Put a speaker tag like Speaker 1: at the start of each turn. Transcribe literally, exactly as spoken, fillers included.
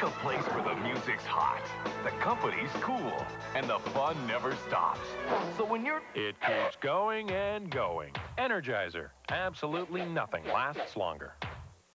Speaker 1: Pick a place where the music's hot, the company's cool, and the fun never stops. So when you're...
Speaker 2: It keeps going and going. Energizer. Absolutely nothing lasts longer.